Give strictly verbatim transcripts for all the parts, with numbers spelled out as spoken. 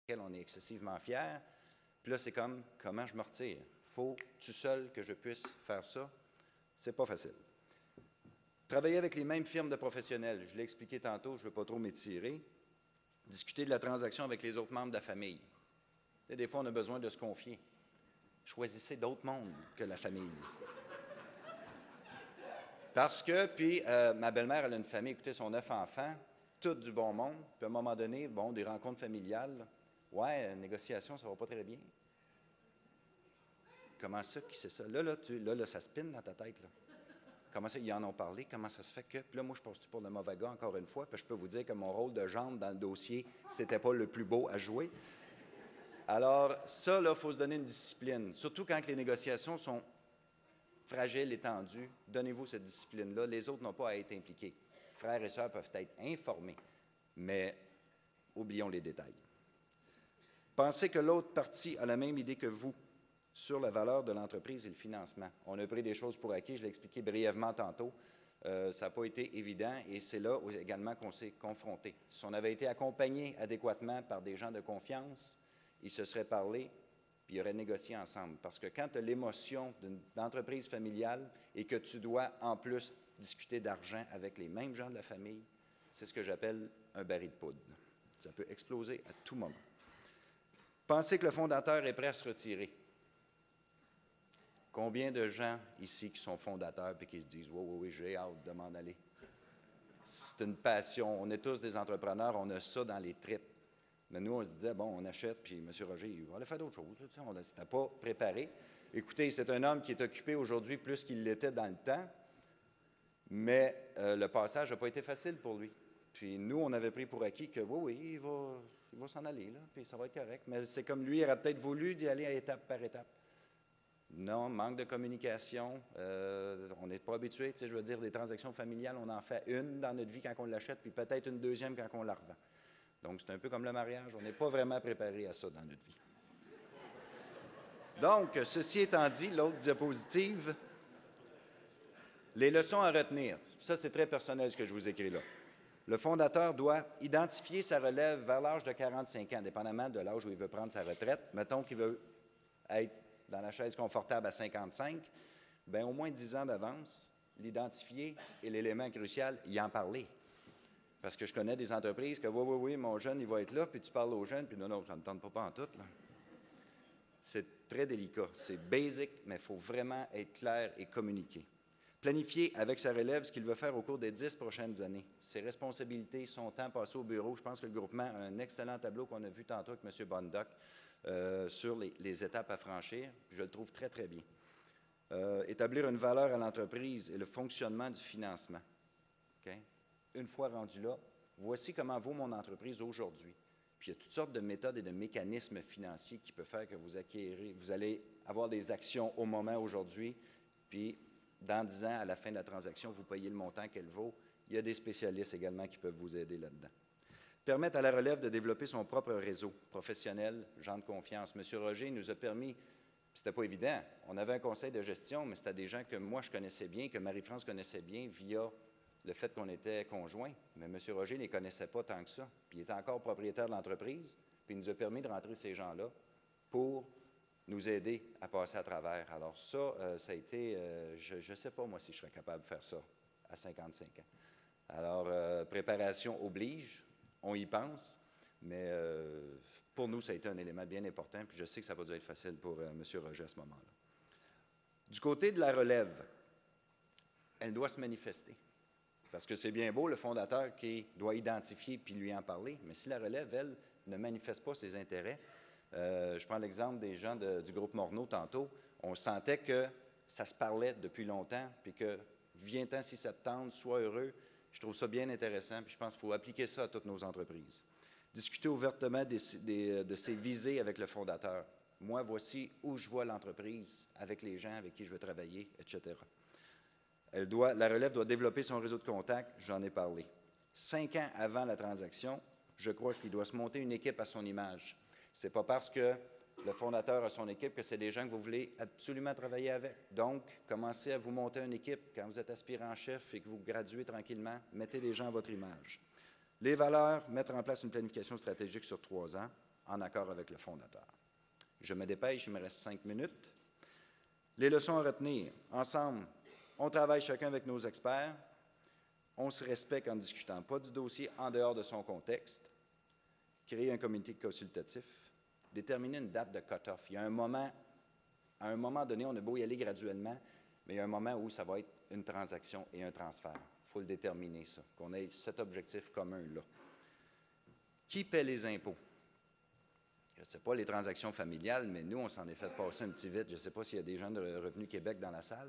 laquelle on est excessivement fier. Puis là, c'est comme, comment je me retire? Faut tout seul que je puisse faire ça? C'est pas facile. Travailler avec les mêmes firmes de professionnels, je l'ai expliqué tantôt, je ne veux pas trop m'étirer. Discuter de la transaction avec les autres membres de la famille. Et des fois, on a besoin de se confier. Choisissez d'autres mondes que la famille. Parce que, puis, euh, ma belle-mère, elle a une famille, écoutez, son neuf enfants, tout du bon monde. Puis à un moment donné, bon, des rencontres familiales. Ouais, négociation, ça va pas très bien. Comment ça, qui c'est ça? Là, là, tu, là, là, ça spinne dans ta tête, là. Comment ça, ils en ont parlé? Comment ça se fait que... Puis là, moi, je passe-tu pour le mauvais gars, encore une fois? Puis je peux vous dire que mon rôle de jambe dans le dossier, c'était pas le plus beau à jouer. Alors, ça, là, il faut se donner une discipline. Surtout quand les négociations sont fragiles et tendues. Donnez-vous cette discipline-là. Les autres n'ont pas à être impliqués. Frères et sœurs peuvent être informés, mais oublions les détails. Pensez que l'autre partie a la même idée que vous sur la valeur de l'entreprise et le financement. On a pris des choses pour acquis, je l'ai expliqué brièvement tantôt. Euh, ça n'a pas été évident et c'est là également qu'on s'est confronté. Si on avait été accompagné adéquatement par des gens de confiance, ils se seraient parlé puis ils auraient négocié ensemble. Parce que quand tu as l'émotion d'une entreprise familiale et que tu dois en plus discuter d'argent avec les mêmes gens de la famille, c'est ce que j'appelle un baril de poudre. Ça peut exploser à tout moment. Pensez que le fondateur est prêt à se retirer. Combien de gens ici qui sont fondateurs et qui se disent « Oui, oui, oui, j'ai hâte de m'en aller. » C'est une passion. On est tous des entrepreneurs, on a ça dans les tripes. Mais nous, on se disait, bon, on achète, puis M. Roger, il va aller faire d'autres choses. On ne s'était pas préparé. Écoutez, c'est un homme qui est occupé aujourd'hui plus qu'il l'était dans le temps, mais euh, le passage n'a pas été facile pour lui. Puis nous, on avait pris pour acquis que, oui, oui, il va, il va s'en aller, là, puis ça va être correct. Mais c'est comme lui, il aurait peut-être voulu d'y aller à étape par étape. Non, manque de communication, euh, on n'est pas habitué, tu sais, je veux dire, des transactions familiales, on en fait une dans notre vie quand on l'achète, puis peut-être une deuxième quand on la revend. Donc, c'est un peu comme le mariage, on n'est pas vraiment préparé à ça dans notre vie. Donc, ceci étant dit, l'autre diapositive, les leçons à retenir. Ça, c'est très personnel ce que je vous écris là. Le fondateur doit identifier sa relève vers l'âge de quarante-cinq ans, dépendamment de l'âge où il veut prendre sa retraite. Mettons qu'il veut être dans la chaise confortable à cinquante-cinq, bien, au moins dix ans d'avance, l'identifier et l'élément crucial, y en parler. Parce que je connais des entreprises que, oui, oui, oui, mon jeune, il va être là, puis tu parles aux jeunes, puis non, non, ça ne me tente pas, pas en tout. C'est très délicat. C'est basic, mais il faut vraiment être clair et communiquer. Planifier avec sa relève ce qu'il veut faire au cours des dix prochaines années. Ses responsabilités, son temps passé au bureau. Je pense que le groupement a un excellent tableau qu'on a vu tantôt avec M. Bondoc euh, sur les, les étapes à franchir. Je le trouve très, très bien. Euh, établir une valeur à l'entreprise et le fonctionnement du financement. Okay? Une fois rendu là, voici comment vaut mon entreprise aujourd'hui. Puis il y a toutes sortes de méthodes et de mécanismes financiers qui peuvent faire que vous acquérez, vous allez avoir des actions au moment aujourd'hui, puis dans dix ans, à la fin de la transaction, vous payez le montant qu'elle vaut. Il y a des spécialistes également qui peuvent vous aider là-dedans. Permettre à la relève de développer son propre réseau professionnel, gens de confiance. M. Roger nous a permis, c'était pas évident, on avait un conseil de gestion, mais c'était des gens que moi je connaissais bien, que Marie-France connaissait bien via le fait qu'on était conjoints. Mais M. Roger ne les connaissait pas tant que ça. Puis il était encore propriétaire de l'entreprise, puis il nous a permis de rentrer ces gens-là pour nous aider à passer à travers. Alors ça, euh, ça a été, euh, je ne sais pas moi si je serais capable de faire ça à cinquante-cinq ans. Alors, euh, préparation oblige, on y pense, mais euh, pour nous, ça a été un élément bien important, puis je sais que ça va dû être facile pour euh, M. Roger à ce moment-là. Du côté de la relève, elle doit se manifester. Parce que c'est bien beau, le fondateur qui doit identifier puis lui en parler, mais si la relève, elle, ne manifeste pas ses intérêts, euh, je prends l'exemple des gens de, du groupe Morneau tantôt, on sentait que ça se parlait depuis longtemps, puis que viens-t'en si ça te tente, sois heureux. Je trouve ça bien intéressant, puis je pense qu'il faut appliquer ça à toutes nos entreprises. Discuter ouvertement des, des, de ses visées avec le fondateur. Moi, voici où je vois l'entreprise, avec les gens avec qui je veux travailler, et cetera. Elle doit, la relève doit développer son réseau de contacts, j'en ai parlé. Cinq ans avant la transaction, je crois qu'il doit se monter une équipe à son image. Ce n'est pas parce que le fondateur a son équipe que c'est des gens que vous voulez absolument travailler avec. Donc, commencez à vous monter une équipe quand vous êtes aspirant-chef et que vous graduez tranquillement, mettez des gens à votre image. Les valeurs, mettre en place une planification stratégique sur trois ans. en accord avec le fondateur. Je me dépêche, il me reste cinq minutes. Les leçons à retenir. Ensemble, on travaille chacun avec nos experts. On se respecte en discutant pas du dossier en dehors de son contexte. Créer un comité consultatif. Déterminer une date de cut-off. Il y a un moment, à un moment donné, on a beau y aller graduellement, mais il y a un moment où ça va être une transaction et un transfert. Il faut le déterminer, ça, qu'on ait cet objectif commun-là. Qui paie les impôts? Je ne sais pas les transactions familiales, mais nous, on s'en est fait passer un petit vite. Je ne sais pas s'il y a des gens de Revenu Québec dans la salle.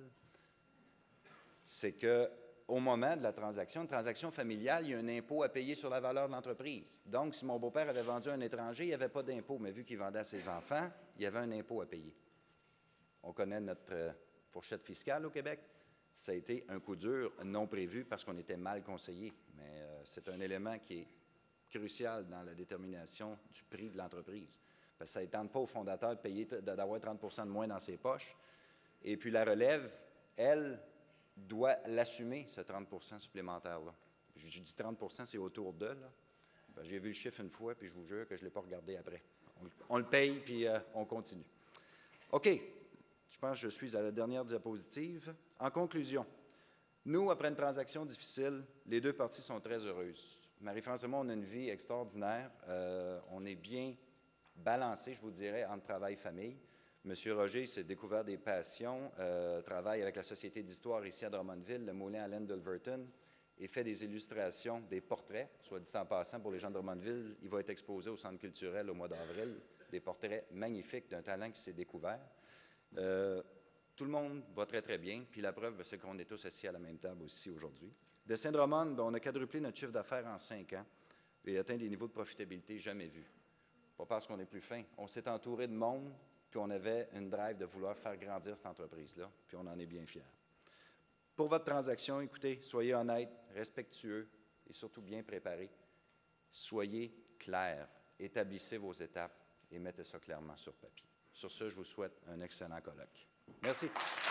C'est qu'au moment de la transaction, une transaction familiale, il y a un impôt à payer sur la valeur de l'entreprise. Donc, si mon beau-père avait vendu à un étranger, il n'y avait pas d'impôt, mais vu qu'il vendait à ses enfants, il y avait un impôt à payer. On connaît notre euh, fourchette fiscale au Québec. Ça a été un coup dur non prévu parce qu'on était mal conseillé, mais euh, c'est un élément qui est crucial dans la détermination du prix de l'entreprise. Parce que ça n'étend pas au fondateur de payer, d'avoir trente pour cent de moins dans ses poches. Et puis la relève, elle, doit l'assumer, ce trente pour cent supplémentaire-là. Je dis trente pour cent, c'est autour d'eux. Ben, j'ai vu le chiffre une fois, puis je vous jure que je ne l'ai pas regardé après. On, on le paye, puis euh, on continue. OK. Je pense que je suis à la dernière diapositive. En conclusion, nous, après une transaction difficile, les deux parties sont très heureuses. Marie-France et moi, on a une vie extraordinaire. Euh, on est bien balancé, je vous dirais, entre travail et famille. Monsieur Roger s'est découvert des passions, euh, travaille avec la Société d'histoire ici à Drummondville, le moulin à laine d'Ulverton, et fait des illustrations, des portraits, soit dit en passant, pour les gens de Drummondville. Il va être exposé au Centre culturel au mois d'avril, des portraits magnifiques d'un talent qui s'est découvert. Euh, tout le monde va très, très bien, puis la preuve, c'est qu'on est tous assis à la même table aussi aujourd'hui. De Saint-Drummond, on a quadruplé notre chiffre d'affaires en cinq ans et atteint des niveaux de profitabilité jamais vus. Pas parce qu'on est plus fin. On s'est entouré de monde, puis on avait une drive de vouloir faire grandir cette entreprise-là, puis on en est bien fiers. Pour votre transaction, écoutez, soyez honnête, respectueux et surtout bien préparé. Soyez clair, établissez vos étapes et mettez ça clairement sur papier. Sur ce, je vous souhaite un excellent colloque. Merci.